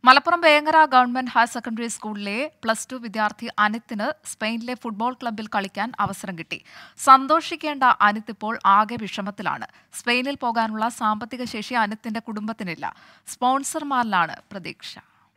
Malappuram Vengara government higher secondary സ്കൂളിലെ +2 വിദ്യാർത്ഥി അനിത്തിന് സ്പെയിനിലെ ഫുട്ബോൾ ക്ലബ്ബിൽ കളിക്കാൻ അവസരം കിട്ടി. സന്തോഷിക്കേണ്ട അനിത്ത് ഇപ്പോൾ ആകെ വിഷമത്തിലാണ്. സ്പെയിനിൽ പോകാനുള്ള സാമ്പത്തിക ശേഷി അനിത്തിന്റെ കുടുംബത്തിനില്ല. സ്പോൺസർമാരിലാണ് പ്രതീക്ഷ.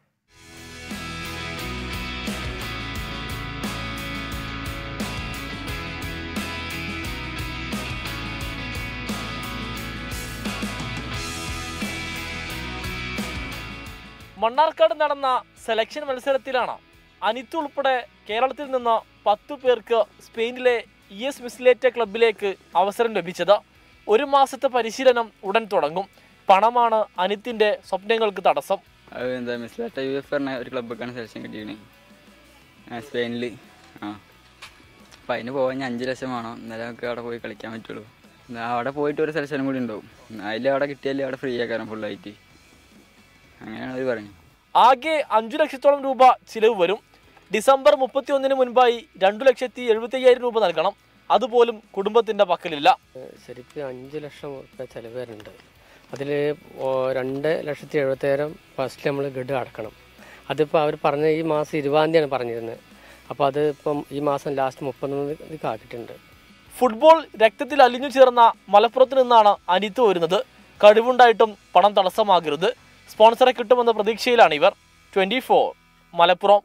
മണ്ണാർക്കാട് നടന്ന സെലക്ഷൻ മത്സരത്തിലാണ് അനിത്ത് ഉൾപ്പെടെ കേരളത്തിൽ നിന്ന് 10 പേർക്ക് സ്പെയിനിലെ ES മിസ്ലേറ്റ ക്ലബിലേക്ക് അവസരം ലഭിച്ചത്. 1 മാസത്തെ പരിശീലനം ഉടൻ തുടങ്ങും. പണമാണ് അനിത്തിന്റെ സ്വപ്നങ്ങൾക്ക് തടസ്സം. മിസ്ലേറ്റ ഒരു ക്ലബ്ബൊക്കെയാണ് സെലക്ഷൻ കിട്ടിയത് സ്പെയിനിൽ. അപ്പം അതിന് പോകാൻ 5 ലക്ഷം വേണം. എന്നാലും നമുക്ക് അവിടെ പോയി കളിക്കാൻ പറ്റുള്ളൂ. അവിടെ പോയിട്ട് ഒരു സെലക്ഷനും കൂടി ഉണ്ടാവും. അതിൽ അവിടെ കിട്ടിയാൽ അവിടെ ഫ്രീ ആക്കാനും ഫുള്ളായിട്ട്. അങ്ങനെയാണ് അവർ പറഞ്ഞത്. ആകെ 5 ലക്ഷത്തോളം രൂപ ചിലവ് വരും. ഡിസംബർ 31 മുൻപായി 2,75,000 രൂപ നൽകണം. അതുപോലും കുടുംബത്തിന്റെ പക്കലില്ല. ശരിക്കും 5 ലക്ഷം രൂപ ചിലവ് വരുന്നുണ്ട്. അതിൽ 2,70,000 ഫസ്റ്റ് നമ്മൾ ഗഡ് അടക്കണം. അതിപ്പോൾ അവർ പറഞ്ഞ ഈ മാസം 20-ാം തീയതിയാണ് പറഞ്ഞിരുന്നത്. അപ്പോൾ അത് ഇപ്പം ഈ മാസം ലാസ്റ്റ് 31 ആക്കിയിട്ടുണ്ട്. ഫുട്ബോൾ രക്തത്തിൽ അലിഞ്ഞു ചേർന്ന മലപ്പുറത്ത് നിന്നാണ് അനിത്ത് വരുന്നത്. കഴിവുണ്ടായിട്ടും പണം തടസ്സമാകരുത്. സ്പോൺസറെ കിട്ടുമെന്ന പ്രതീക്ഷയിലാണ് ഇവർ. 24 മലപ്പുറം.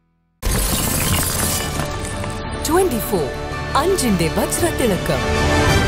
24 അഞ്ചിന്റെ വജ്രത്തിളക്കം.